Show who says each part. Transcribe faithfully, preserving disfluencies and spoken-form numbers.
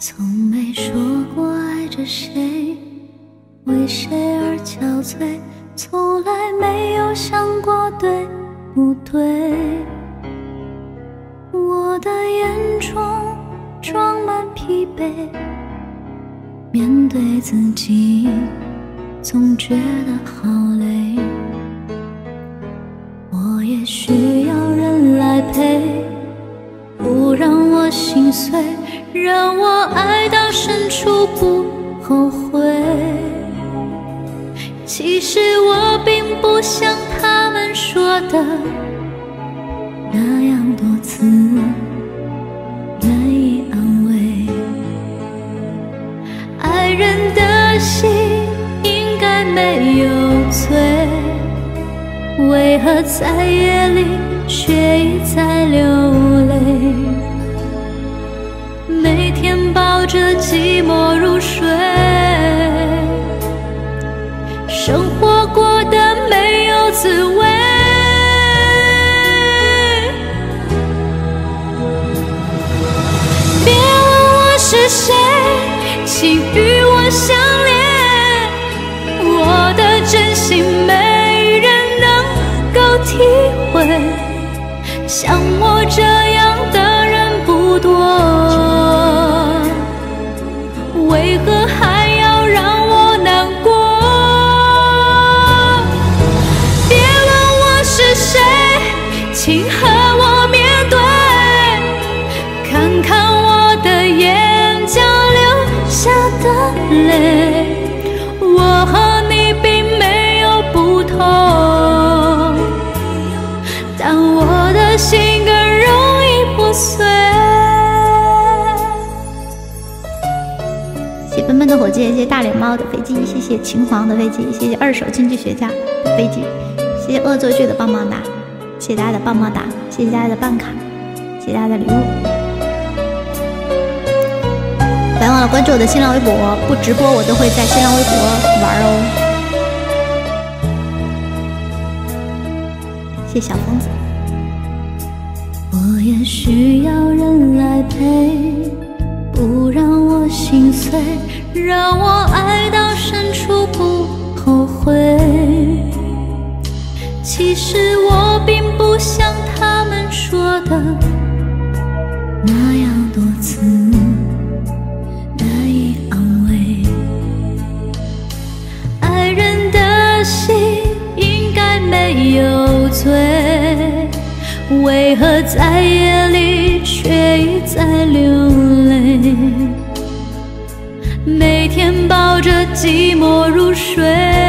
Speaker 1: 从没说过爱着谁，为谁而憔悴，从来没有想过对不对。我的眼中装满疲惫，面对自己总觉得好累。我也需要人来陪，不让我心碎，让我爱到深处不后悔。其实我并不像他们说的那样多次难以安慰。爱人的心应该没有罪，为何在夜里却一再流泪？每天抱着寂寞入睡，生活过得没有滋味。别问我是谁，请与我相恋，我的真心没人能够体会，像我这样的人不多，为何还要让我难过？别问我是谁，请和我面对，看看我的眼角流下的泪，我和你并没有不同，但我的心更容易破碎。谢谢笨笨的火箭，谢谢大脸猫的飞机，谢谢秦皇的飞机，谢谢二手经济学家的飞机，谢谢恶作剧的棒棒哒，谢谢大家的棒棒哒，谢谢大家的办卡，谢谢大家的礼物。别忘了关注我的新浪微博，不直播我都会在新浪微博玩哦。谢谢小疯子。我也需要人来陪，不让我心碎，让我爱到深处不后悔。其实我并不像他们说的那样多次难以安慰。爱人的心应该没有罪，为何在夜里却一再流泪？每天抱着寂寞入睡，